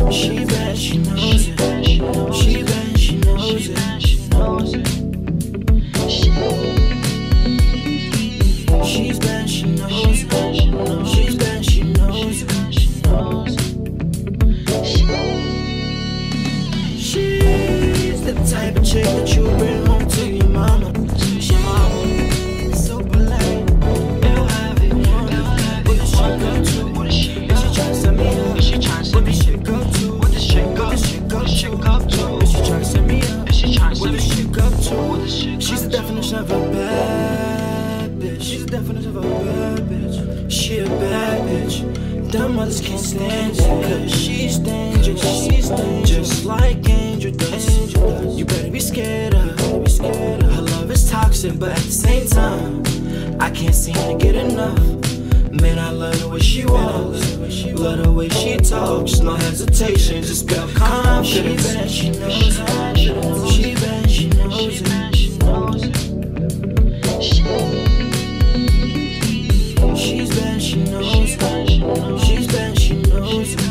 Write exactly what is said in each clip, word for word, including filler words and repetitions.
She bad, she knows it. She bad, she knows it. She's bad, she knows it. She's bad, she knows it. She's the type of chick that you bring home to your mama. She mama so polite. They'll have it one. What does she go to? Is she tryna set me up? Is she tryna set me up? What does she go to? What does she go to? Is she tryna set me up? Is she tryna set me up? What does she go to? She's the definition of a bad bitch. She's the definition of a bad bitch. She a bad bitch. Dumb mothers can't stand it, cause she's dangerous. She's dangerous, just like Angel does. You better be scared of her. Her love is toxic, but at the same time, I can't seem to get enough. Man, I love the way she walks, love the way she talks. No hesitation, just build confidence. She bad, she knows it. She bad, she knows it. She's bad, she knows it. She's bad, she knows it.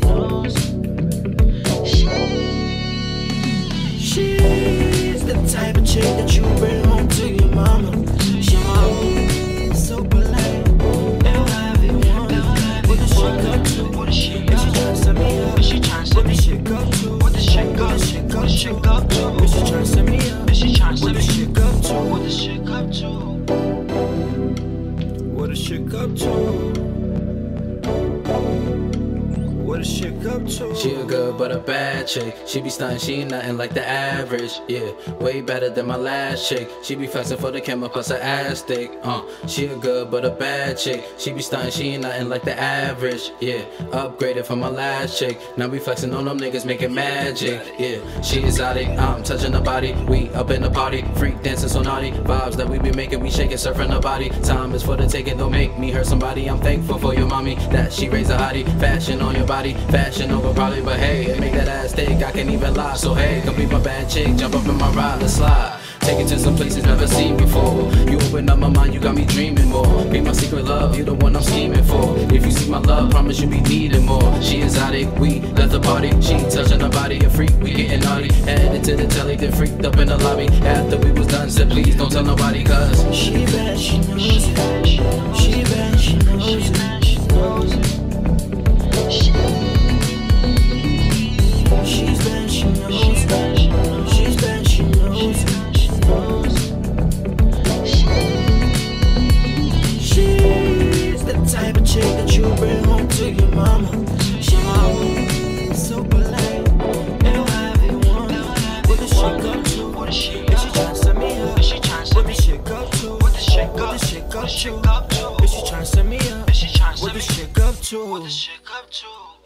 She's the type of chick that you bring home to your mama. She mama so polite. They'll have it one. What does she go to? Is she tryna set me up? Is she tryna set me up? What does she go to? What does she go to? Is she tryna set me up? Is she tryna set me up? What does she go to? What does she go to? What does she go to? She a good but a bad chick. She be stuntin', she ain't nothing like the average. Yeah, way better than my last chick. She be flexin' for the camera plus her ass thick. Uh, she a good but a bad chick. She be stuntin', she ain't nothing like the average. Yeah, upgraded from my last chick. Now we flexin' on them niggas making magic. Yeah, she exotic. I'm touching her body. We up in the party, freak dancing so naughty. Vibes that we be making, we shaking, surfing her body. Time is for the taking, don't make me hurt somebody. I'm thankful for your mommy that she raised a hottie. Fashion on your body. Fashion over probably, but hey, make that ass thick, I can't even lie. So hey, come be my bad chick, jump up in my ride, let's slide. Take it to some places never seen before. You open up my mind, you got me dreaming more. Be my secret love, you the one I'm scheming for. If you see my love, promise you be needing more. She exotic, we left the party. She touching her body, a freak, we getting naughty. Headed to the telly, then freaked up in the lobby. After we was done, said please don't tell nobody, cause she bad, she knows it. She bad, she knows it. She's bad, she knows it. She's bad, she knows it. She's the type of chick that you bring home to your mama. She mama so polite. They'll have it one. What does she go to? Is she tryna set me up? Is she tryna set me up? What does she go to? What does she go to? Is she tryna set me up? Is she tryna set me up? What does she go to? What does she go to?